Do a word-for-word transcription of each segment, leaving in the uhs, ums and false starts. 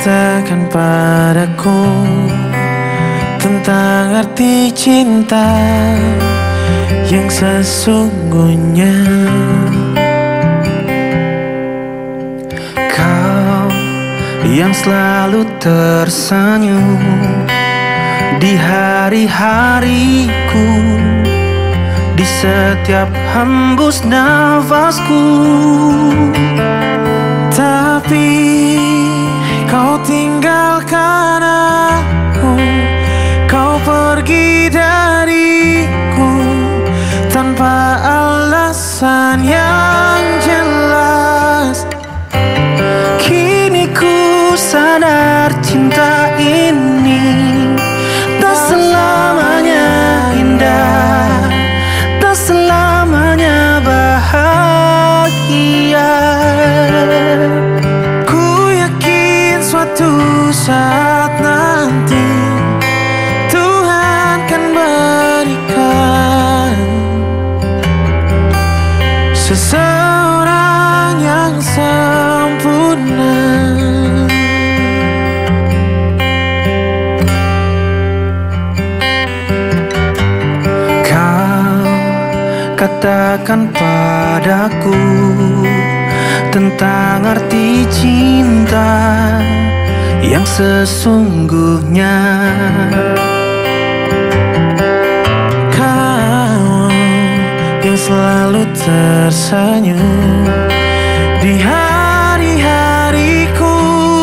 Katakan padaku tentang arti cinta yang sesungguhnya. Kau yang selalu tersenyum di hari-hariku, di setiap hembus nafasku. Tapi kau tinggalkan aku, kau pergi dariku tanpa alasan yang jelas. Kini ku sadar cinta ini tak selamanya indah, tak selamanya bahagia. Ku yakin suatu saat nanti Tuhan kan berikan seseorang yang sempurna. Kau katakan padaku tentang arti cinta yang sesungguhnya. Kau yang selalu tersenyum di hari-hariku,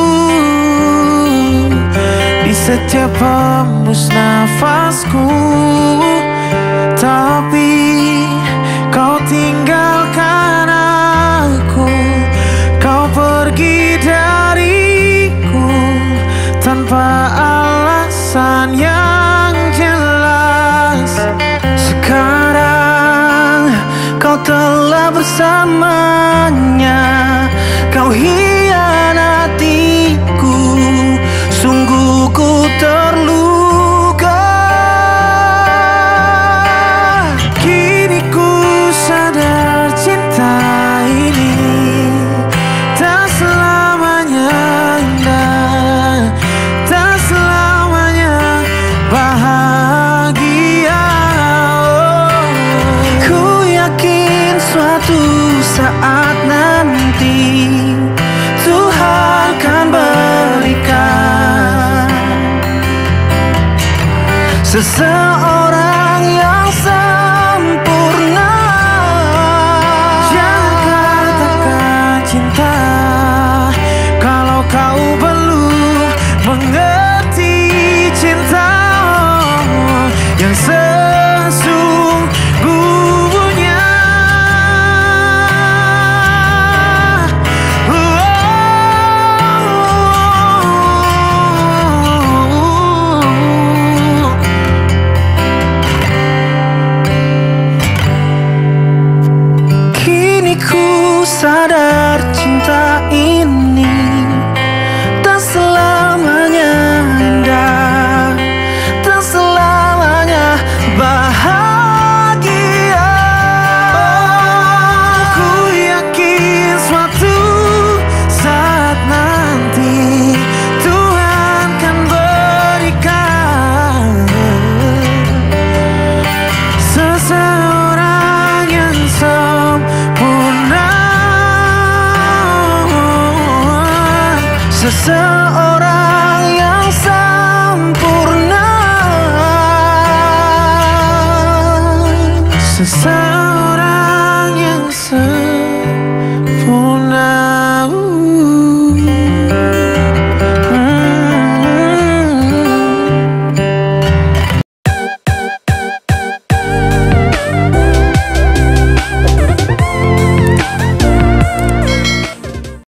di setiap hembus nafasku. Tapi kau tinggalkan aku, kau pergi dariku tanpa alasan yang jelas. Sekarang kau telah bersamanya, kau hianatiku, sungguh ku terluka. Kini ku sadar cinta ini tak selamanya indah, tak selamanya bahagia. Oh, ku yakin suatu saat nanti Tuhan kan berikan seseorang yang sempurna. Jangan katakan cinta kalau kau belum mengerti cinta yang sesungguhnya. Kini ku sadar cinta ini tak selamanya indah, tak selamanya bahagia. Oh, ku yakin suatu saat nanti Tuhan kan berikan seseorang yang sempurna, seseorang yang sempurna, seseorang